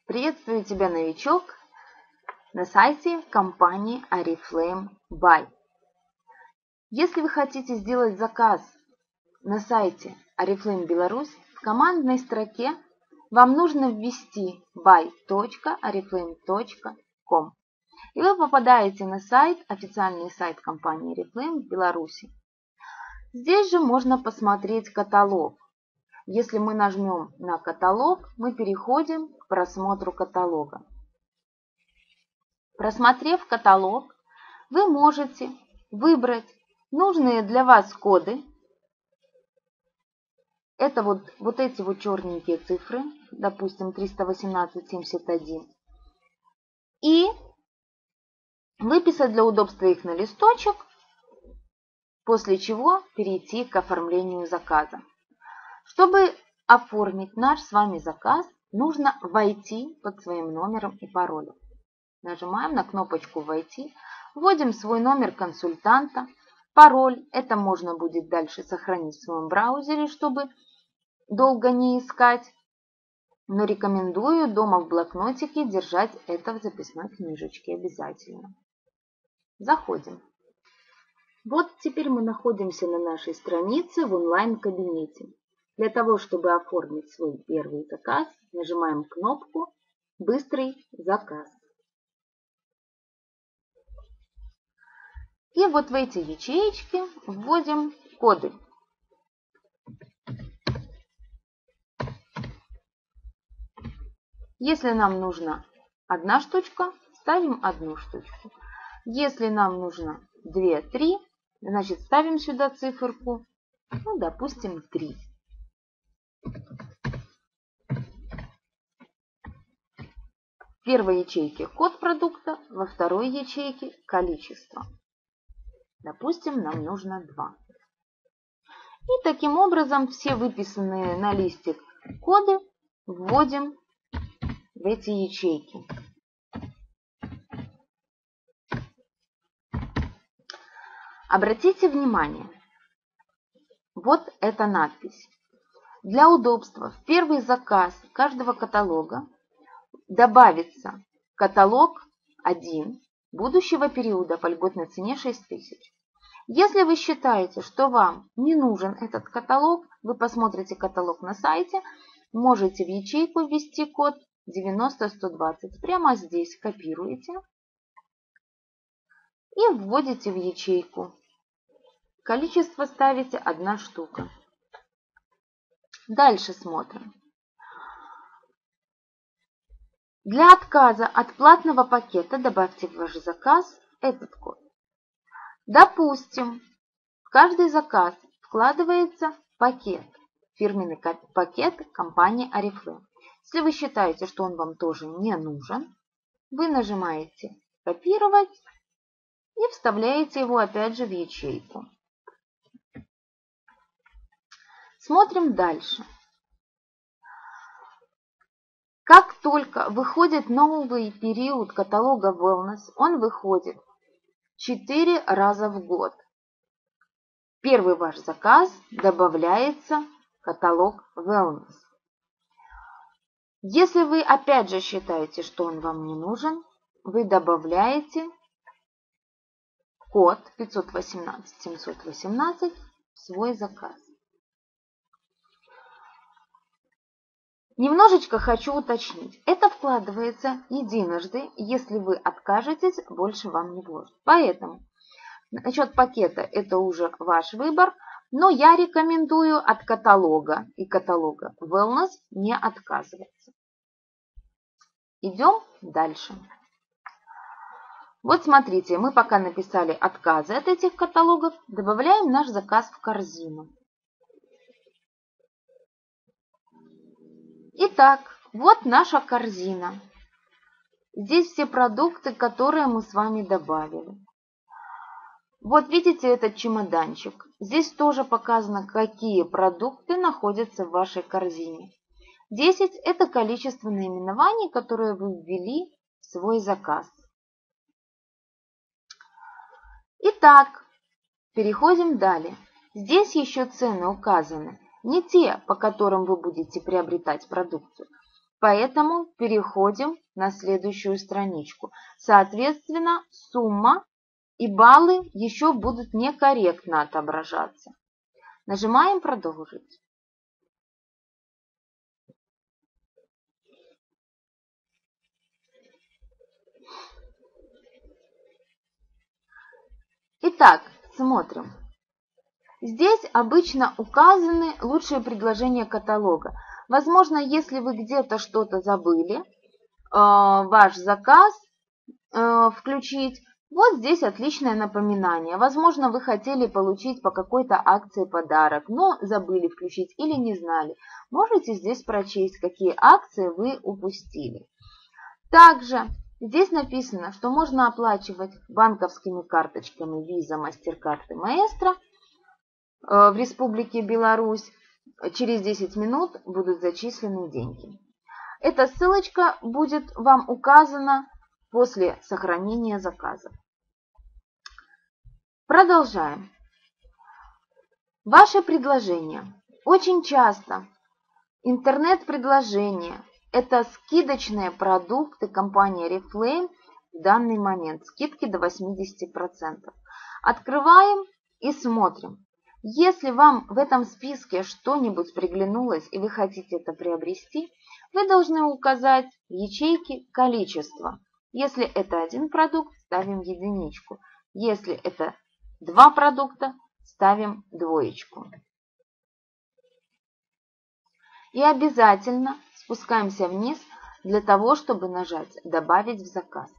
Приветствую тебя, новичок, на сайте компании Oriflame Buy. Если вы хотите сделать заказ на сайте Oriflame Беларусь, в командной строке вам нужно ввести buy.oriflame.com. И вы попадаете на сайт, официальный сайт компании Oriflame в Беларуси. Здесь же можно посмотреть каталог. Если мы нажмем на каталог, мы переходим к просмотру каталога. Просмотрев каталог, вы можете выбрать нужные для вас коды. Это вот эти вот черненькие цифры, допустим, 318.71. И выписать для удобства их на листочек, после чего перейти к оформлению заказа. Чтобы оформить наш с вами заказ, нужно войти под своим номером и паролем. Нажимаем на кнопочку «Войти», вводим свой номер консультанта, пароль. Это можно будет дальше сохранить в своем браузере, чтобы долго не искать. Но рекомендую дома в блокнотике держать это в записной книжечке обязательно. Заходим. Вот теперь мы находимся на нашей странице в онлайн-кабинете. Для того, чтобы оформить свой первый заказ, нажимаем кнопку «Быстрый заказ». И вот в эти ячеечки вводим коды. Если нам нужна одна штучка, ставим одну штучку. Если нам нужно 2-3, значит ставим сюда циферку, допустим, 3. В первой ячейке код продукта, во второй ячейке количество. Допустим, нам нужно 2. И таким образом все выписанные на листик коды вводим в эти ячейки. Обратите внимание, вот эта надпись. Для удобства в первый заказ каждого каталога добавится каталог 1 будущего периода по льготной цене 6000. Если вы считаете, что вам не нужен этот каталог, вы посмотрите каталог на сайте, можете в ячейку ввести код 90120. Прямо здесь копируете и вводите в ячейку. Количество ставите 1 штука. Дальше смотрим. Для отказа от платного пакета добавьте в ваш заказ этот код. Допустим, в каждый заказ вкладывается пакет, фирменный пакет компании Oriflame. Если вы считаете, что он вам тоже не нужен, вы нажимаете «Копировать» и вставляете его опять же в ячейку. Смотрим дальше. Как только выходит новый период каталога Wellness, он выходит 4 раза в год. Первый ваш заказ добавляется каталог Wellness. Если вы опять же считаете, что он вам не нужен, вы добавляете код 518-718 в свой заказ. Немножечко хочу уточнить. Это вкладывается единожды, если вы откажетесь, больше вам не вложат. Поэтому насчет пакета это уже ваш выбор, но я рекомендую от каталога и каталога Wellness не отказываться. Идем дальше. Вот смотрите, мы пока написали отказы от этих каталогов, добавляем наш заказ в корзину. Итак, вот наша корзина. Здесь все продукты, которые мы с вами добавили. Вот видите этот чемоданчик. Здесь тоже показано, какие продукты находятся в вашей корзине. 10 – это количество наименований, которые вы ввели в свой заказ. Итак, переходим далее. Здесь еще цены указаны. Не те, по которым вы будете приобретать продукцию. Поэтому переходим на следующую страничку. Соответственно, сумма и баллы еще будут некорректно отображаться. Нажимаем «Продолжить». Итак, смотрим. Здесь обычно указаны лучшие предложения каталога. Возможно, если вы где-то что-то забыли, ваш заказ включить, вот здесь отличное напоминание. Возможно, вы хотели получить по какой-то акции подарок, но забыли включить или не знали. Можете здесь прочесть, какие акции вы упустили. Также здесь написано, что можно оплачивать банковскими карточками Visa, MasterCard и Maestro в Республике Беларусь. Через 10 минут будут зачислены деньги. Эта ссылочка будет вам указана после сохранения заказа. Продолжаем. Ваши предложения. Очень часто интернет-предложения – это скидочные продукты компании Oriflame в данный момент. Скидки до 80%. Открываем и смотрим. Если вам в этом списке что-нибудь приглянулось и вы хотите это приобрести, вы должны указать в ячейке количество. Если это один продукт, ставим единичку. Если это два продукта, ставим двоечку. И обязательно спускаемся вниз для того, чтобы нажать «Добавить в заказ».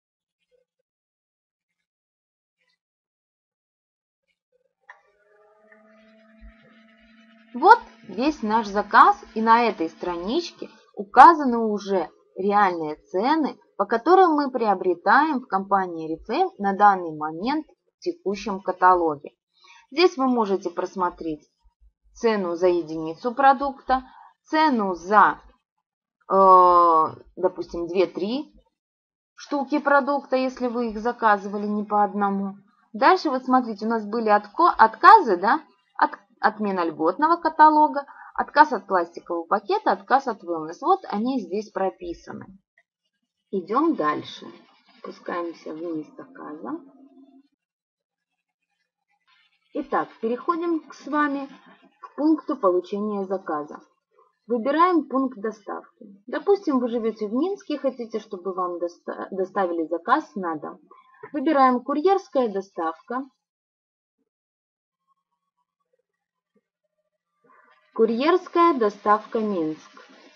Вот весь наш заказ, и на этой страничке указаны уже реальные цены, по которым мы приобретаем в компании Oriflame на данный момент в текущем каталоге. Здесь вы можете просмотреть цену за единицу продукта, цену за, допустим, 2-3 штуки продукта, если вы их заказывали не по одному. Дальше вот смотрите, у нас были отказы, да, отмена льготного каталога, отказ от пластикового пакета, отказ от wellness. Вот они здесь прописаны. Идем дальше. Спускаемся вниз заказа. Итак, переходим с вами к пункту получения заказа. Выбираем пункт доставки. Допустим, вы живете в Минске и хотите, чтобы вам доставили заказ на дом. Выбираем курьерская доставка. Курьерская доставка Минск.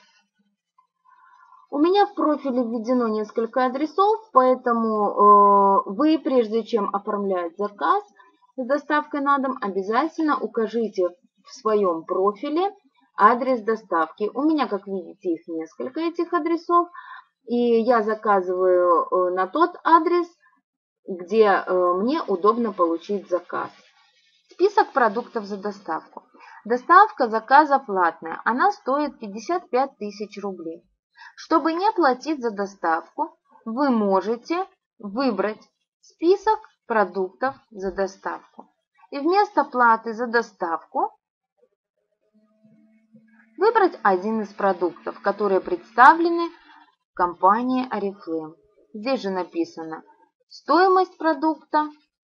У меня в профиле введено несколько адресов, поэтому вы, прежде чем оформлять заказ с доставкой на дом, обязательно укажите в своем профиле адрес доставки. У меня, как видите, их несколько, этих адресов, и я заказываю на тот адрес, где мне удобно получить заказ. Список продуктов за доставку. Доставка заказа платная, она стоит 55 тысяч рублей. Чтобы не платить за доставку, вы можете выбрать список продуктов за доставку. И вместо платы за доставку выбрать один из продуктов, которые представлены в компании Oriflame. Здесь же написано стоимость продукта.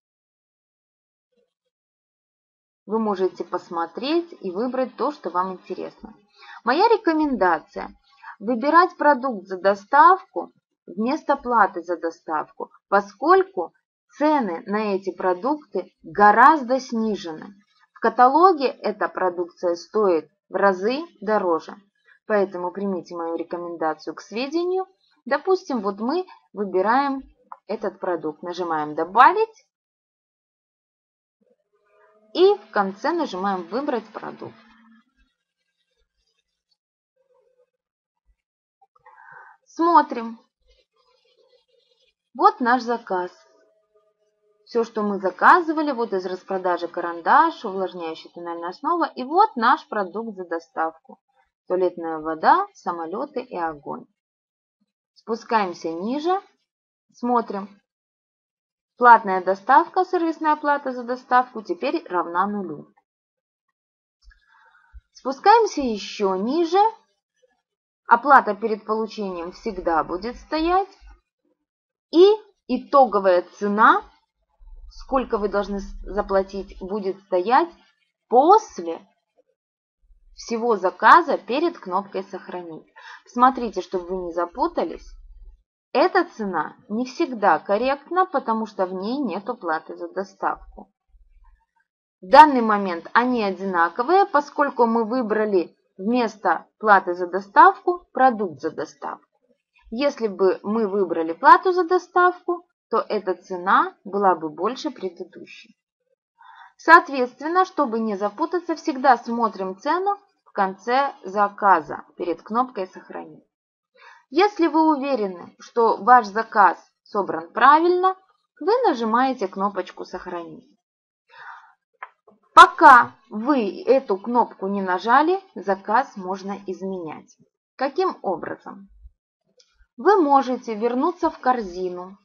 Вы можете посмотреть и выбрать то, что вам интересно. Моя рекомендация – выбирать продукт за доставку вместо платы за доставку, поскольку цены на эти продукты гораздо снижены. В каталоге эта продукция стоит в разы дороже. Поэтому примите мою рекомендацию к сведению. Допустим, вот мы выбираем этот продукт. Нажимаем «Добавить». И в конце нажимаем «Выбрать продукт». Смотрим. Вот наш заказ. Все, что мы заказывали, вот из распродажи карандаш, увлажняющая тональная основа. И вот наш продукт за доставку. Туалетная вода, самолеты и огонь. Спускаемся ниже. Смотрим. Платная доставка, сервисная плата за доставку теперь равна 0. Спускаемся еще ниже. Оплата перед получением всегда будет стоять. И итоговая цена, сколько вы должны заплатить, будет стоять после всего заказа перед кнопкой «Сохранить». Смотрите, чтобы вы не запутались. Эта цена не всегда корректна, потому что в ней нет оплаты за доставку. В данный момент они одинаковые, поскольку мы выбрали вместо платы за доставку продукт за доставку. Если бы мы выбрали плату за доставку, то эта цена была бы больше предыдущей. Соответственно, чтобы не запутаться, всегда смотрим цену в конце заказа перед кнопкой «Сохранить». Если вы уверены, что ваш заказ собран правильно, вы нажимаете кнопочку «Сохранить». Пока вы эту кнопку не нажали, заказ можно изменять. Каким образом? Вы можете вернуться в корзину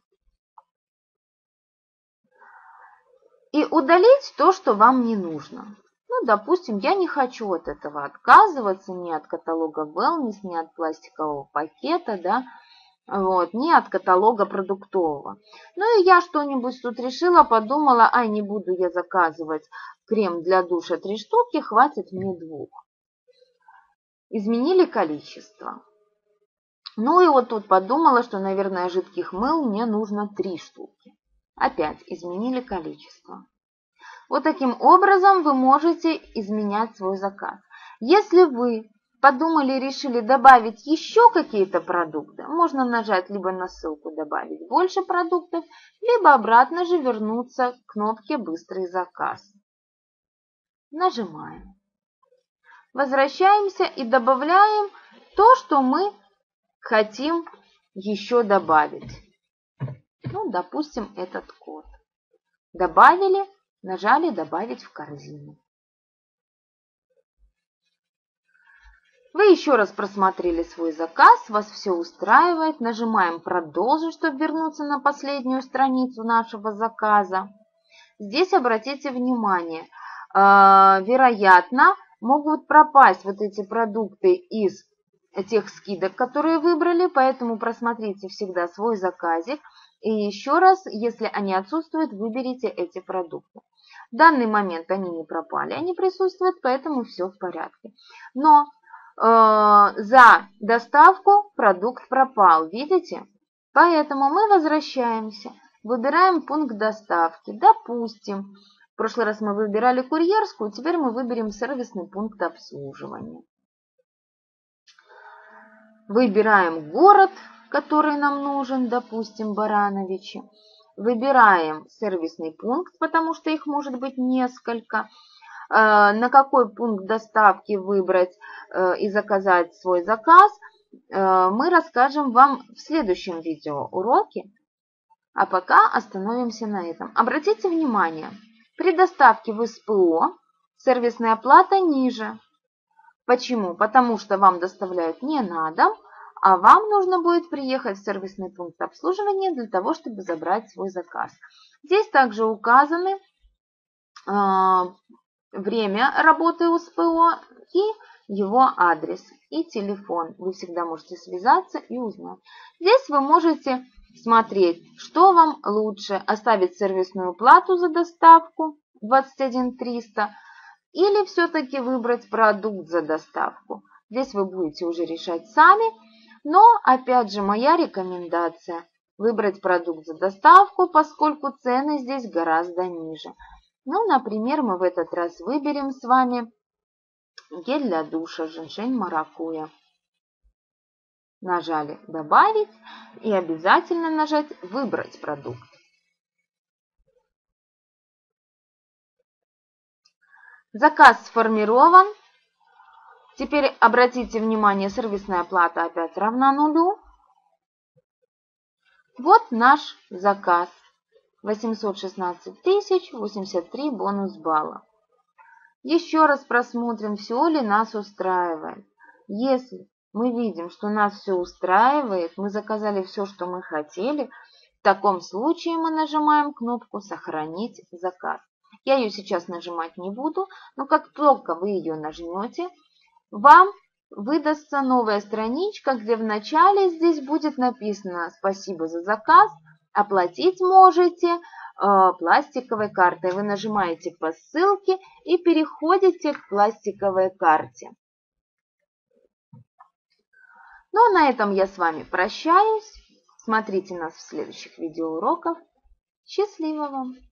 и удалить то, что вам не нужно. Ну, допустим, я не хочу от этого отказываться, ни от каталога Wellness, ни от пластикового пакета, да, вот, ни от каталога продуктового. Ну и я что-нибудь тут решила, подумала, ай, не буду я заказывать крем для душа 3 штуки, хватит мне 2. Изменили количество. Ну и вот тут подумала, что, наверное, жидких мыл мне нужно 3 штуки. Опять изменили количество. Вот таким образом вы можете изменять свой заказ. Если вы подумали, решили добавить еще какие-то продукты, можно нажать либо на ссылку «Добавить больше продуктов», либо обратно же вернуться к кнопке «Быстрый заказ». Нажимаем. Возвращаемся и добавляем то, что мы хотим еще добавить. Ну, допустим, этот код. Добавили, нажали «Добавить в корзину». Вы еще раз просмотрели свой заказ, вас все устраивает. Нажимаем «Продолжить», чтобы вернуться на последнюю страницу нашего заказа. Здесь обратите внимание, вероятно, могут пропасть вот эти продукты из тех скидок, которые выбрали, поэтому просмотрите всегда свой заказик. И еще раз, если они отсутствуют, выберите эти продукты. В данный момент они не пропали, они присутствуют, поэтому все в порядке. Но за доставку продукт пропал, видите? Поэтому мы возвращаемся, выбираем пункт доставки. Допустим, в прошлый раз мы выбирали курьерскую, теперь мы выберем сервисный пункт обслуживания. Выбираем город, который нам нужен, допустим, Барановичи. Выбираем сервисный пункт, потому что их может быть несколько. На какой пункт доставки выбрать и заказать свой заказ, мы расскажем вам в следующем видеоуроке. А пока остановимся на этом. Обратите внимание, при доставке в СПО сервисная плата ниже. Почему? Потому что вам доставляют не на дом, а вам нужно будет приехать в сервисный пункт обслуживания для того, чтобы забрать свой заказ. Здесь также указаны время работы УСПО и его адрес и телефон. Вы всегда можете связаться и узнать. Здесь вы можете смотреть, что вам лучше: оставить сервисную плату за доставку 21 300 или все-таки выбрать продукт за доставку. Здесь вы будете уже решать сами, но опять же моя рекомендация выбрать продукт за доставку, поскольку цены здесь гораздо ниже. Ну, например, мы в этот раз выберем с вами гель для душа «Женьшень Маракуйя». Нажали «Добавить» и обязательно нажать «Выбрать продукт». Заказ сформирован. Теперь обратите внимание, сервисная плата опять равна 0. Вот наш заказ. 816 083 бонус балла. Еще раз просмотрим, все ли нас устраивает. Если мы видим, что нас все устраивает, мы заказали все, что мы хотели, в таком случае мы нажимаем кнопку «Сохранить заказ». Я ее сейчас нажимать не буду, но как только вы ее нажмете, вам выдастся новая страничка, где вначале здесь будет написано «Спасибо за заказ», оплатить можете пластиковой картой. Вы нажимаете по ссылке и переходите к пластиковой карте. Ну а на этом я с вами прощаюсь. Смотрите нас в следующих видеоуроках. Счастливо вам!